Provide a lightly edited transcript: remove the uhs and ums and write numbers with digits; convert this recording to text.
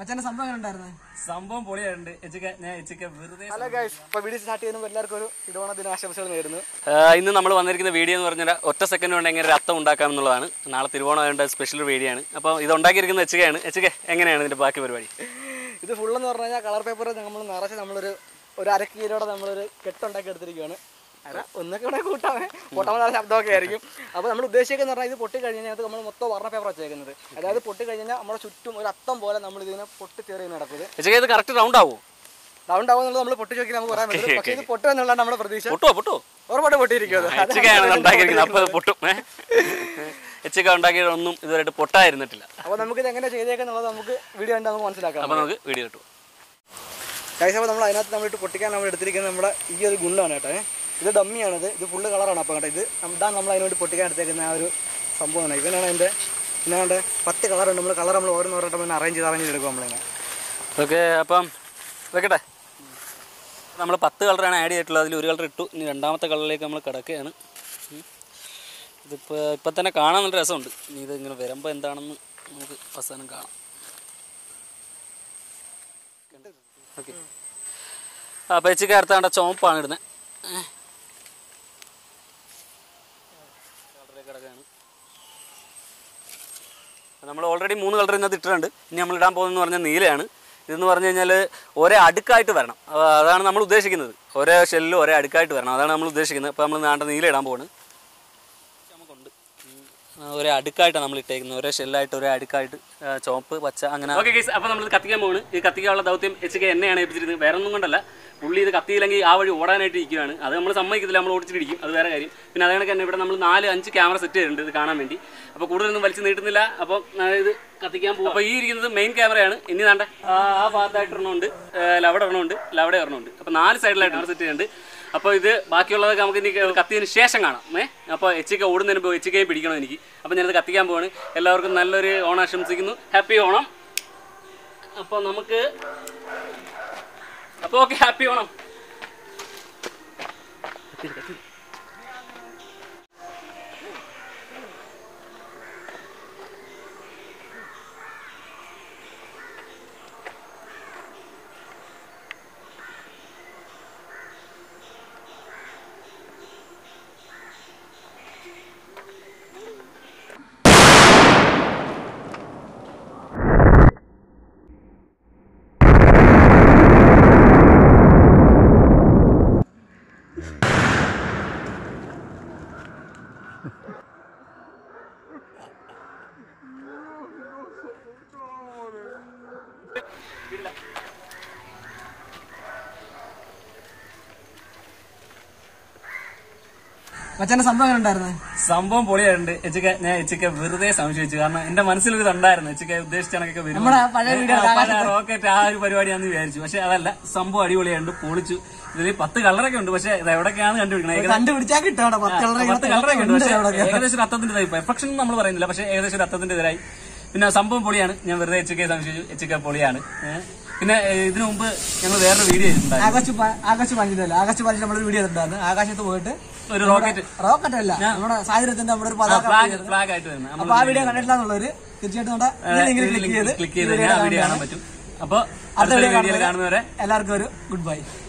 സംഭവം പൊളിയായിട്ടുണ്ട്. Hello guys, അപ്പോൾ വീഡിയോ സ്റ്റാർട്ട് ചെയ്യുമ്പോൾ എല്ലാവർക്കും ഒരു തിരുവോണ ദിനാശംസകൾ നേരുന്നു. ഇന്ന് നമ്മൾ വന്നിരിക്കുന്ന വീഡിയോ എന്ന് പറഞ്ഞാൽ ഒറ്റ സെക്കൻഡ് കൊണ്ട് എങ്ങനെ ഒരു അത്തം ഉണ്ടാക്കാം എന്നുള്ളതാണ്. നാളെ തിരുവോണം ആയതുകൊണ്ട് സ്പെഷ്യൽ വീഡിയോ ആണ്. അപ്പോൾ ഇത് ഉണ്ടാക്കിയിരിക്കുന്ന എച്ചുകയാണ്. എച്ചുക എങ്ങനെയാണ് ഇതിൻ്റെ ബാക്കി പരിപാടി? ഇത് ഫുള്ളെന്ന് പറഞ്ഞു കഴിഞ്ഞാൽ കളർ പേപ്പർ നമ്മൾ നിറച്ച് നമ്മളൊരു 1/2 കിലോയുടെ നമ്മളൊരു കെട്ടുണ്ടാക്കി എടുത്തിരിക്കുകയാണ്. ഒന്നൊക്കെ ഇവിടെ കൂട്ടാമേ പൊട്ടാമ ശബ്ദമൊക്കെ ആയിരിക്കും. അപ്പോൾ നമ്മൾ ഉദ്ദേശിക്കുന്നത് പറഞ്ഞാൽ ഇത് പൊട്ടി കഴിഞ്ഞാൽ നമ്മൾ മൊത്തം വർണ്ണ പേപ്പർ വെച്ചേക്കുന്നത്. അതായത് പൊട്ടി കഴിഞ്ഞാൽ നമ്മുടെ ചുറ്റും ഒരു അത്തം പോലെ നമ്മൾ ഇതിനെ പൊട്ടിച്ചേറി നടക്കുന്നത്. ഇത് കറക്റ്റ് റൗണ്ട് ആവും എന്നുള്ളത് നമ്മൾ പൊട്ടി ചോദിക്കാൻ നമുക്ക് പറയാൻ പറ്റും. പക്ഷേ ഇത് പൊട്ടും എന്നുള്ളതാണ് നമ്മുടെ പ്രതീക്ഷ. ഉറപ്പായിട്ട് പൊട്ടിയിരിക്കുന്നത്. ഉണ്ടാക്കിയതൊന്നും ഇതുവരെയായിട്ട് പൊട്ടായിരുന്നിട്ടില്ല. അപ്പോൾ നമുക്ക് ഇത് എങ്ങനെ ചെയ്തേക്കെന്നുള്ളത് നമുക്ക് വീഡിയോ കണ്ടാൽ നമുക്ക് മനസ്സിലാക്കാം. അപ്പോൾ നമുക്ക് വീഡിയോ കിട്ടും. കഴിച്ചപ്പോൾ നമ്മൾ അതിനകത്ത് നമ്മളിട്ട് പൊട്ടിക്കാൻ നമ്മൾ എടുത്തിരിക്കുന്നത് നമ്മുടെ ഈ ഒരു ഗുണ്ടാണ് കേട്ടോ. ഇത് ഡമ്മിയാണിത്. ഇത് ഫുള്ള് കളറാണ്. അപ്പോൾ കേട്ടോ ഇതാണ് നമ്മൾ അതിനോട് പൊട്ടിക്കാൻ എടുത്തേക്കുന്ന ആ ഒരു സംഭവമാണ്. ഇവനാണ് അതിൻ്റെ പിന്നെ 10 കളറുണ്ട്. നമ്മൾ ഓരോന്നോരോട്ടം പിന്നെ അറേഞ്ച് ചെയ്ത് എടുക്കും നമ്മളിങ്ങനെ. ഓക്കെ, അപ്പം വെക്കട്ടെ. നമ്മൾ 10 കളറാണ് ആഡ് ചെയ്തിട്ടുള്ളത്. അതിൽ ഒരു കളർ ഇട്ടു. ഇനി രണ്ടാമത്തെ കളറിലേക്ക് നമ്മൾ കിടക്കുകയാണ്. ഇപ്പം തന്നെ കാണാൻ നല്ല രസമുണ്ട്. ഇനി ഇത് ഇങ്ങനെ വരുമ്പോൾ എന്താണെന്ന് നമുക്ക് അവസാനം കാണാം. ഓക്കെ, അപ്പോൾ എച്ചിക്ക് അടുത്താണ്ട ചുവപ്പാണ് ഇടുന്നത്. കളറിലേക്ക് കിടക്കുകയാണ്. നമ്മൾ ഓൾറെഡി 3 കളർ ഇന്നത്തെ ഇട്ടിട്ടുണ്ട്. ഇനി നമ്മൾ ഇടാൻ പോകുന്നതെന്ന് പറഞ്ഞാൽ നീലയാണ്. ഇതെന്ന് പറഞ്ഞു കഴിഞ്ഞാൽ ഒരേ അടുക്കായിട്ട് വരണം. അതാണ് നമ്മൾ ഉദ്ദേശിക്കുന്നത്. ഒരേ ഷെല്ലും ഒരേ അടുക്കായിട്ട് വരണം. അതാണ് നമ്മൾ ഉദ്ദേശിക്കുന്നത്. അപ്പോൾ നമ്മൾ നാണ്ട നീല ഇടാൻ പോകുന്നത്. നമുക്കുണ്ട് ഒരേ അടുക്കായിട്ടാണ് നമ്മൾ ഇട്ടേക്കുന്നത്. ഒരേ ഷെല്ലായിട്ട് ഒരേ അടുക്കായിട്ട് ചുവപ്പ് പച്ച അങ്ങനെ. ഓക്കെ ഗൈസ്, അപ്പോൾ നമ്മൾ കത്തിക്കാൻ പോകുന്നു. ഈ കത്തിക്കാനുള്ള ദൗത്യം എച്ച് എന്നെയാണ് ഏൽപ്പിച്ചിരുന്നത്. വേറെ ഒന്നും കൊണ്ടല്ല, പുള്ളി ഇത് കത്തിയില്ലെങ്കിൽ ആ വഴി ഓടാനായിട്ട് ഇരിക്കുകയാണ്. അത് നമ്മൾ സമ്മതിക്കത്തില്ല, നമ്മൾ ഓടിച്ചിട്ടിരിക്കും. അത് വേറെ കാര്യം. പിന്നെ അതുകൊണ്ട് തന്നെ ഇവിടെ നമ്മൾ 4-5 ക്യാമറ സെറ്റ് ചെയ്തിട്ടുണ്ട് ഇത് കാണാൻ വേണ്ടി. അപ്പോൾ കൂടുതലൊന്നും വലിച്ചു നീട്ടുന്നില്ല. അപ്പം ഇത് കത്തിക്കാൻ പോകും. അപ്പോൾ ഈ ഇരിക്കുന്നത് മെയിൻ ക്യാമറയാണ്. ഇനി വേണ്ട ആ ഭാഗത്തായിട്ട് ഒരെണ്ണമുണ്ട്, ലവിടെ ഒരെണ്ണമുണ്ട്, ലവിടെ ഒരെണ്ണമുണ്ട്. അപ്പോൾ 4 സൈഡിലായിട്ട് സെറ്റ് ചെയ്യുന്നുണ്ട്. അപ്പോൾ ഇത് ബാക്കിയുള്ളതൊക്കെ നമുക്ക് ഇനി കത്തിയതിന് ശേഷം കാണാം. അപ്പോൾ എച്ചിക്ക ഓടുന്നതിന് പോകും. എച്ചിക്കയും പിടിക്കണം എനിക്ക്. അപ്പോൾ ഞാനത് കത്തിക്കാൻ പോവാണ്. എല്ലാവർക്കും നല്ലൊരു ഓണം ആശംസിക്കുന്നു. ഹാപ്പി ഓണം. അപ്പോൾ നമുക്ക് ഓക്കെ, ഹാപ്പി ഓണം. സംഭവം പൊളിയായിട്ടുണ്ട്. എച്ചിക്ക വെറുതെ സംശയിച്ചു. കാരണം എന്റെ മനസ്സിലൊരു ഉണ്ടായിരുന്നു. എച്ചിക്ക ഉദ്ദേശിച്ചണക്കൊക്കെ വരും. റോക്കറ്റ് ആ ഒരു പരിപാടിയാണെന്ന് വിചാരിച്ചു. പക്ഷെ അതല്ല, സംഭവം അടിപൊളിയായിട്ടുണ്ട്. പൊളിച്ചു. ഇതിൽ 10 കളറൊക്കെ ഉണ്ട്. പക്ഷെ ഇത് എവിടെയൊക്കെയാണ് കണ്ടുപിടിക്കണത്. 10 കളറൊക്കെ ഉണ്ട്. പക്ഷെ ഏകദേശം ഒരു അത്തത്തിൻ്റെതായി. പെർഫെക്ഷൻ നമ്മൾ പറയുന്നില്ല, പക്ഷെ ഏകദേശം ഒരു അത്തത്തിൻ്റെതായി. പിന്നെ സംഭവം പൊളിയാണ്. ഞാൻ വെറുതെ എച്ചിക്കയെ സംശയിച്ചു. എച്ചിക്ക പൊളിയാണ്. പിന്നെ ഇതിനു മുമ്പ് ഞങ്ങൾ വേറൊരു വീഡിയോ ചെയ്തിട്ടുണ്ടായിരുന്നു. ആകാശ് 15 നമ്മളൊരു വീഡിയോ ചെയ്തിട്ടുണ്ടായിരുന്നു. ആകാശത്ത് പോയിട്ട് ഒരു റോക്കറ്റ് അല്ല, നമ്മുടെ സാഹചര്യത്തിന്റെ നമ്മുടെ ഒരു ഫ്ലാഗ് ആയിട്ട് വരുന്നത്. അപ്പൊ ആ വീഡിയോ കണ്ടിട്ടില്ലെന്നുള്ളവര് തീർച്ചയായിട്ടും ക്ലിക്ക് ചെയ്ത് വീഡിയോ കാണാൻ പറ്റും. അപ്പൊ അടുത്ത വീഡിയോയിൽ കാണുന്നവരെ എല്ലാവർക്കും ഒരു ഗുഡ് ബൈ.